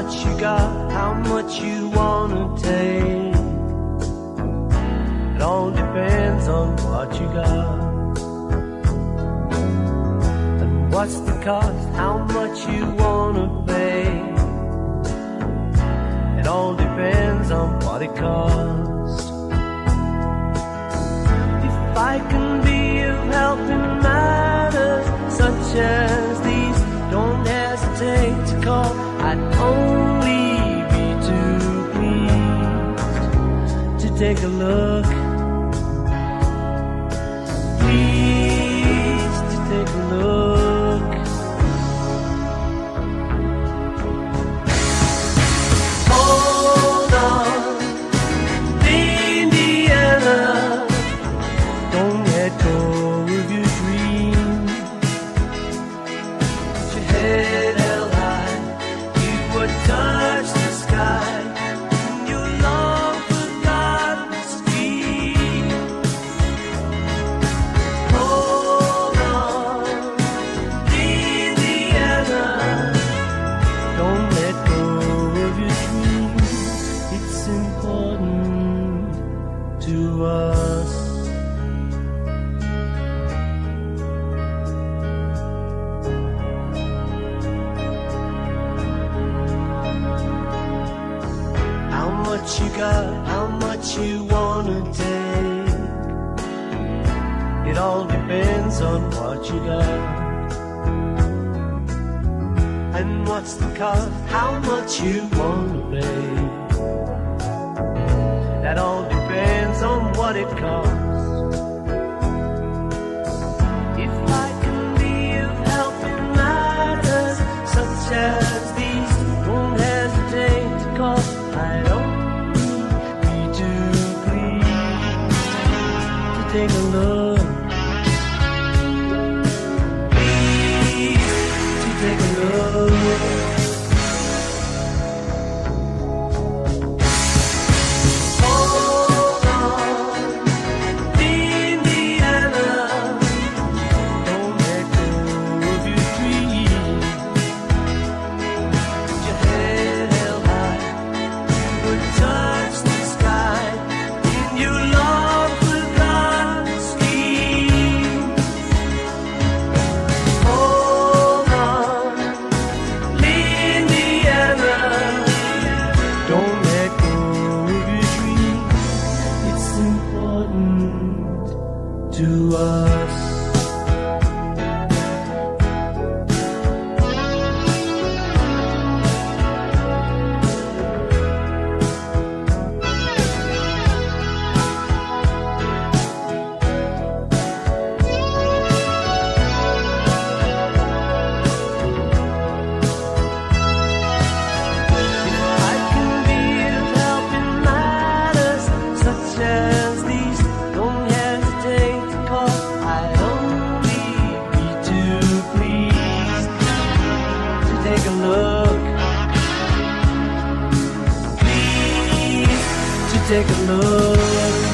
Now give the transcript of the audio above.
much you got, how much you wanna take. It all depends on what you got. And what's the cost, how much you wanna pay. It all depends on what it costs. If I can be of help in matters such as these, don't hesitate to call. I'd only be too pleased to take a look. Pleased to take a look. Hold on, Indiana, don't let go of your dreams. Put your head held high, you would touch the sky. Your long forgotten stream. Hold on, Indiana, don't let go of your dreams. It's important to us. How much you got, how much you wanna take. It all depends on what you got. And what's the cost, how much you wanna pay. That all depends on what it costs. If I can be of help in matters such as these, don't hesitate to call. I'd only be too pleased to take a look. Pleased to take a look. Hold on, Indiana, don't let go of your dreams. Put your head held high, would touch the sky in your long forgotten scheme. Hold on, Indiana, don't let go of your dreams. It's important to us. I can be of help in matters such as these, don't hesitate to call. I'd only be too pleased to take a look. Pleased to take a look.